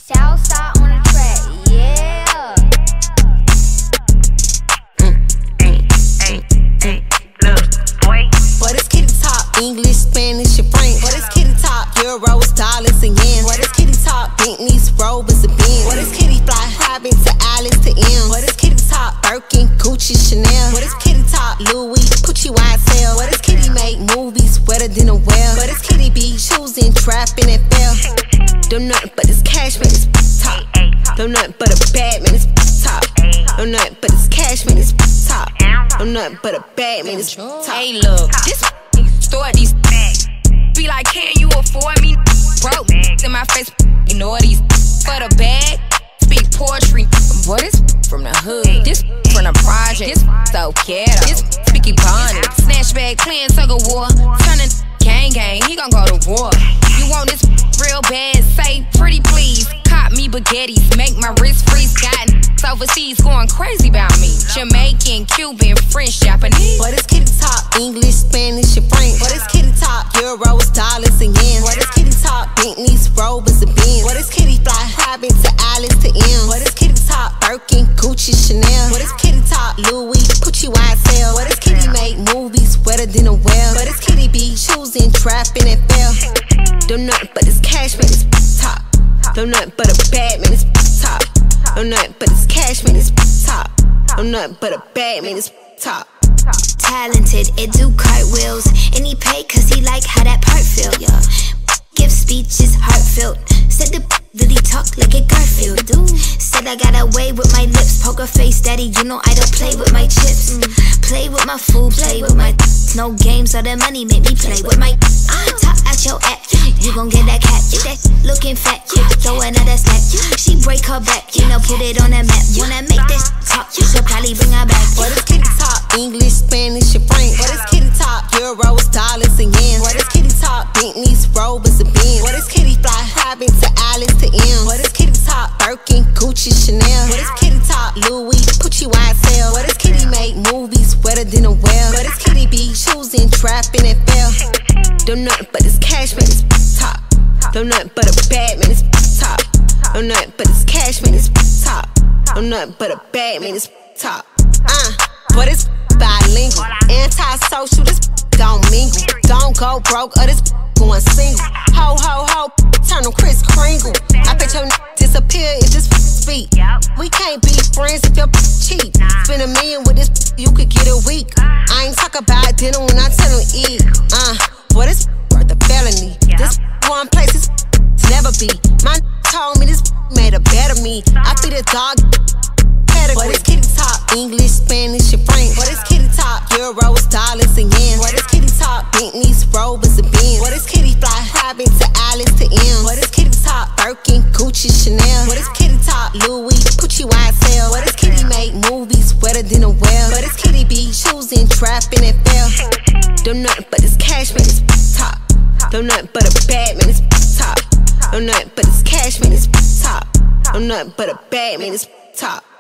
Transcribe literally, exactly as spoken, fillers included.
Southside on the track, yeah. Mm, mm, mm, mm. Look, boy. What is kitty top? English, Spanish, and French. What is kitty top? Euros, dollars, and yen. What is kitty top? Bentleys, Rovers, and Benz. What is kitty fly? Private to Alice to M. What is kitty top? Birkin, Gucci, Chanel. What is kitty top? Louis, Pucci, Y S L. What is kitty make movies wetter than a well? What is kitty be choosing, trapping, and fell? Don't nothing but this cash, man, it's top. Don't nothing but a bad man, it's top. Don't nothing but this cash, man, it's top. Don't nothing but a bad man, it's top. Hey, look, this store these be like, can you afford me? Broke in my face, ignore these for the bag. Speak poetry, boy, this from the hood, this from the project, this so ghetto, this Speaky Bonnie, snatch bag, clean, tug of war, turning gang gang, he gon' go to war. You want this real bad? Say pretty please. Cop me baguettes, make my wrist freeze. Got overseas going crazy about me. Jamaican, Cuban, French, Japanese. What is kitty top? English, Spanish, and French. What is kitty top? Euros, dollars, and yen. What is kitty top? Bentleys, Rovers, and Benz. What is kitty fly? Private to Alice to M. What is kitty top? Birkin, Gucci, Chanel. What is kitty top? Louis, Pucci, Y S L. What is kitty make movies wetter than a well? What is kitty be choosing, trapping, and fell? Don't nothing but this cash, man, it's top. Don't nothing but a bad man, it's top. Don't nothing but this cash, man, it's top. Don't nothing but a bad man, it's top. Talented, it do cartwheels. And he paid cause he like how that part feel, yeah. Give speeches heartfelt. Said the that he talk like a Garfield, dude. Said I got away with my lips. Poker face daddy, you know I don't play with my chips. Play with my food, play with my no games, all the money make me play with my top out your act. You gon' get that cat, that looking fat. Throw another stack. She break her back, you know, put it on the map. Wanna make this top, she'll probably bring her back. What is kitty top? English, Spanish, and French. What is kitty top? Euros, dollars, and yen. What is kitty top? Bentleys, Rovers, and Benz. What is kitty fly? Private to Alice to M. What is kitty top? Birkin, Gucci, Chanel. What is kitty top? Louis, Pucci, Y S L. What is kitty make movies wetter than a well? What is kitty be choosing, trapping, and fell? Don't nothing but this cash, man, it's top. Don't nothing but a bad man, it's top. Don't nothing but this cash, man, it's top. Don't nothing but a bad man, it's top. Uh, but it's bilingual, anti-social, this don't mingle. Don't go broke or this going single. Ho, ho, ho, turn them Kris Kringle. I bet your disappear if this speak. We can't be friends if you're cheap. Spend a million with this, you could get a week. I ain't talk about dinner when I tell them eat. Uh, boy, this worth a felony. This one place is never be. My told me this made a better me. I feed a dog pedigree. What is kitty top? English, Spanish, and French. What is kitty top? Euros, dollars, and yen. What is kitty top? Bentleys, Rovers, and Benz. What is kitty fly? Private to Alice to M. What is kitty top? Birkin, Gucci, Chanel. What is kitty top? Louis, Pucci, Y S L. What is kitty make movies wetter than a well? What is kitty be choosing, trapping, and fell? Don't nothing but this cash, man, it's top. Don't nothing but a bad man, it's top. Don't nothing but this cash, man, it's top. Don't nothing but a bad man, it's top.